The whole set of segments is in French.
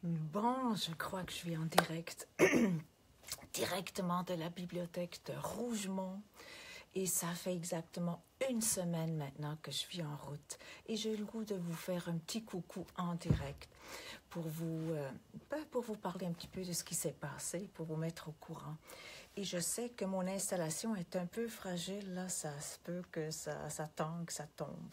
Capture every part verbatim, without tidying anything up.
Bon, je crois que je suis en direct, directement de la bibliothèque de Rougemont. Et ça fait exactement une semaine maintenant que je suis en route. Et j'ai le goût de vous faire un petit coucou en direct pour vous, euh, pour vous parler un petit peu de ce qui s'est passé, pour vous mettre au courant. Et je sais que mon installation est un peu fragile, là, ça se peut que ça, ça tangue, ça tombe.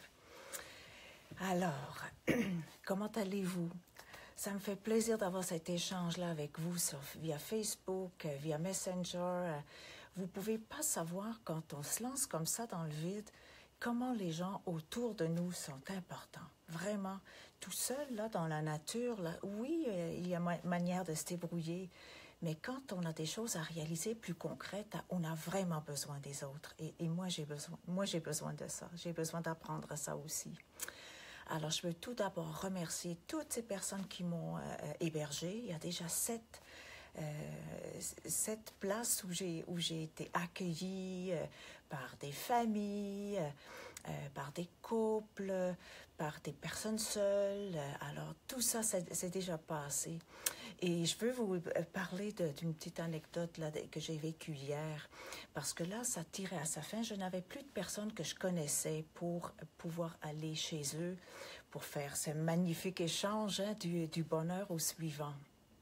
Alors, comment allez-vous? Ça me fait plaisir d'avoir cet échange-là avec vous sur, via Facebook, via Messenger. Vous ne pouvez pas savoir, quand on se lance comme ça dans le vide, comment les gens autour de nous sont importants. Vraiment, tout seul, là, dans la nature, là, oui, euh, il y a ma manière de se débrouiller, mais quand on a des choses à réaliser plus concrètes, on a vraiment besoin des autres. Et, et moi, j'ai besoin, moi, j'ai besoin de ça. J'ai besoin d'apprendre ça aussi. Alors, je veux tout d'abord remercier toutes ces personnes qui m'ont euh, hébergée. Il y a déjà sept, euh, sept places où j'ai, où j'ai été accueillie euh, par des familles, euh, par des couples, par des personnes seules. Alors, tout ça, c'est, c'est déjà passé. Et je veux vous parler de, d'une petite anecdote là, que j'ai vécue hier, parce que là, ça tirait à sa fin. Je n'avais plus de personnes que je connaissais pour pouvoir aller chez eux, pour faire ce magnifique échange hein, du, du bonheur au suivant.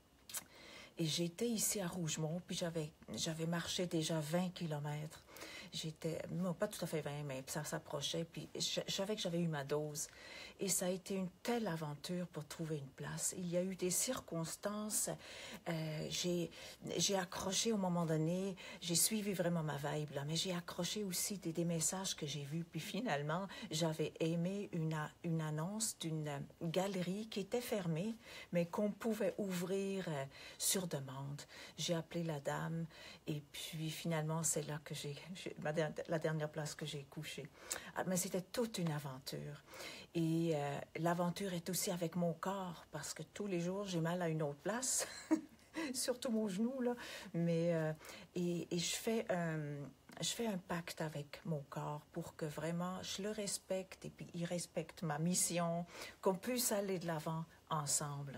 Et j'étais ici à Rougemont, puis j'avais, j'avais marché déjà vingt kilomètres. J'étais, non, pas tout à fait vingt, mais ça s'approchait, puis je, je savais que j'avais eu ma dose. Et ça a été une telle aventure pour trouver une place. Il y a eu des circonstances, euh, j'ai, j'ai accroché au moment donné, j'ai suivi vraiment ma vibe, là, mais j'ai accroché aussi des, des messages que j'ai vus. Puis finalement, j'avais aimé une, une annonce d'une galerie qui était fermée, mais qu'on pouvait ouvrir euh, sur demande. J'ai appelé la dame, et puis finalement, c'est là que j'ai, j'ai la dernière place que j'ai couché. Mais c'était toute une aventure. Et euh, l'aventure est aussi avec mon corps, parce que tous les jours, j'ai mal à une autre place, surtout mon genou, là. Mais, euh, et, et je fais un, je fais un pacte avec mon corps pour que vraiment je le respecte et puis il respecte ma mission, qu'on puisse aller de l'avant ensemble.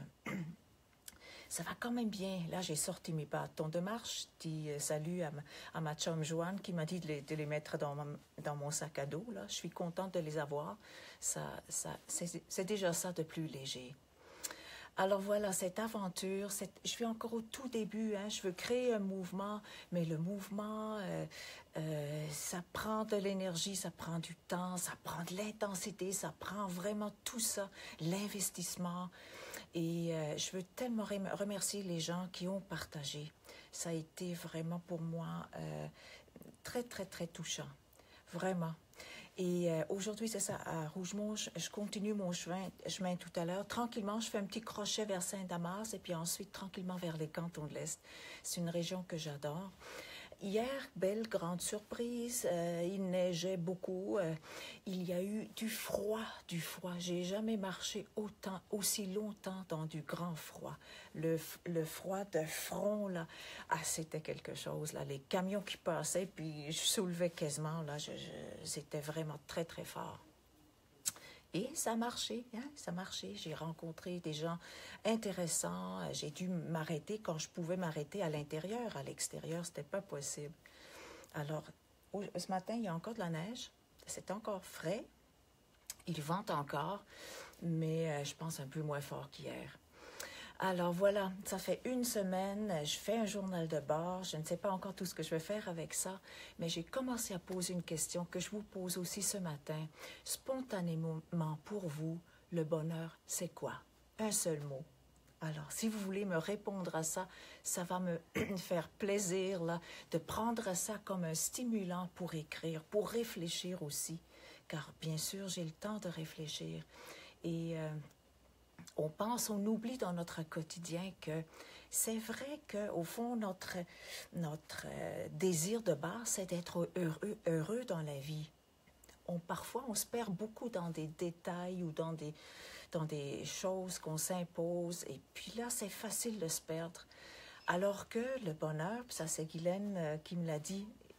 Ça va quand même bien. Là, j'ai sorti mes bâtons de marche. Je dis euh, salut à ma, à ma chum Joanne qui m'a dit de les, de les mettre dans, ma, dans mon sac à dos. Là. Je suis contente de les avoir. Ça, ça, c'est, c'est déjà ça de plus léger. Alors voilà, cette aventure, cette, je suis encore au tout début. Hein, je veux créer un mouvement, mais le mouvement, euh, euh, ça prend de l'énergie, ça prend du temps, ça prend de l'intensité, ça prend vraiment tout ça, l'investissement. Et euh, je veux tellement remercier les gens qui ont partagé. Ça a été vraiment pour moi euh, très, très, très touchant. Vraiment. Et euh, aujourd'hui, c'est ça, à Rougemont, je, je continue mon chemin, chemin tout à l'heure. Tranquillement, je fais un petit crochet vers Saint-Damas et puis ensuite, tranquillement, vers les cantons de l'Est. C'est une région que j'adore. Hier, belle grande surprise, euh, il neigeait beaucoup, euh, il y a eu du froid, du froid. J'ai jamais marché autant, aussi longtemps dans du grand froid. Le, le froid de front, là, ah, c'était quelque chose, là. Les camions qui passaient, puis je soulevais quasiment, là, je, je, c'était vraiment très, très fort. Et ça a marché, hein, ça a marché. J'ai rencontré des gens intéressants. J'ai dû m'arrêter quand je pouvais m'arrêter à l'intérieur. À l'extérieur, c'était pas possible. Alors, ce matin, il y a encore de la neige. C'est encore frais. Il vente encore, mais je pense un peu moins fort qu'hier. Alors voilà, ça fait une semaine, je fais un journal de bord, je ne sais pas encore tout ce que je vais faire avec ça, mais j'ai commencé à poser une question que je vous pose aussi ce matin. Spontanément pour vous, le bonheur, c'est quoi? Un seul mot. Alors, si vous voulez me répondre à ça, ça va me faire plaisir là, de prendre ça comme un stimulant pour écrire, pour réfléchir aussi, car bien sûr, j'ai le temps de réfléchir. Et... Euh, On pense, on oublie dans notre quotidien que c'est vrai qu'au fond, notre, notre euh, désir de base, c'est d'être heureux, heureux dans la vie. On, parfois, on se perd beaucoup dans des détails ou dans des, dans des choses qu'on s'impose. Et puis là, c'est facile de se perdre. Alors que le bonheur, ça c'est Guylaine euh, qui me l'a dit,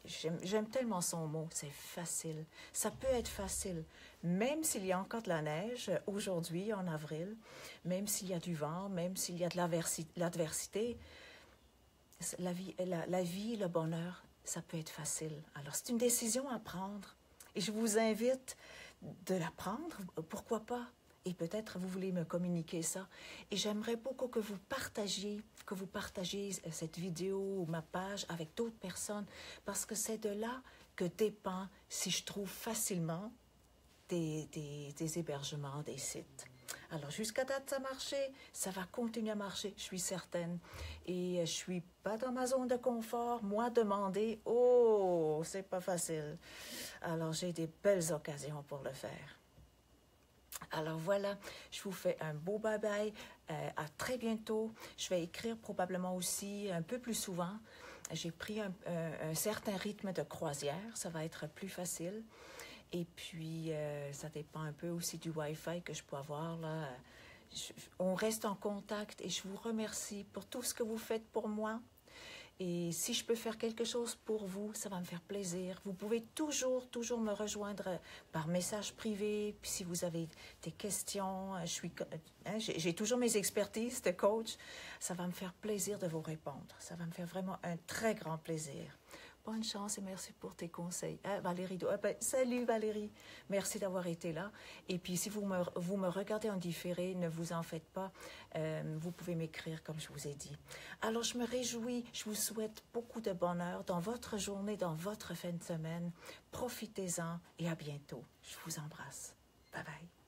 j'aime tellement son mot, c'est facile. Ça peut être facile, même s'il y a encore de la neige aujourd'hui, en avril, même s'il y a du vent, même s'il y a de l'adversité, la vie, la, la vie, le bonheur, ça peut être facile. Alors, c'est une décision à prendre. Et je vous invite de la prendre, pourquoi pas? Et peut-être vous voulez me communiquer ça. Et j'aimerais beaucoup que vous partagiez, que vous partagiez cette vidéo ou ma page avec d'autres personnes, parce que c'est de là que dépend si je trouve facilement des, des, des hébergements, des sites. Alors, jusqu'à date, ça a marché, ça va continuer à marcher, je suis certaine. Et je ne suis pas dans ma zone de confort. Moi, demander, oh, c'est pas facile. Alors, j'ai des belles occasions pour le faire. Alors voilà, je vous fais un beau bye-bye, euh, à très bientôt. Je vais écrire probablement aussi un peu plus souvent. J'ai pris un, un, un certain rythme de croisière, ça va être plus facile. Et puis, euh, ça dépend un peu aussi du Wi-Fi que je peux avoir, là. Je, on reste en contact et je vous remercie pour tout ce que vous faites pour moi. Et si je peux faire quelque chose pour vous, ça va me faire plaisir. Vous pouvez toujours, toujours me rejoindre par message privé. Puis si vous avez des questions, je suis, hein, j'ai toujours mes expertises de coach. Ça va me faire plaisir de vous répondre. Ça va me faire vraiment un très grand plaisir. Bonne chance et merci pour tes conseils. Hein, Valérie, ah ben, salut Valérie, merci d'avoir été là. Et puis si vous me, vous me regardez en différé, ne vous en faites pas, euh, vous pouvez m'écrire comme je vous ai dit. Alors je me réjouis, je vous souhaite beaucoup de bonheur dans votre journée, dans votre fin de semaine. Profitez-en et à bientôt. Je vous embrasse. Bye bye.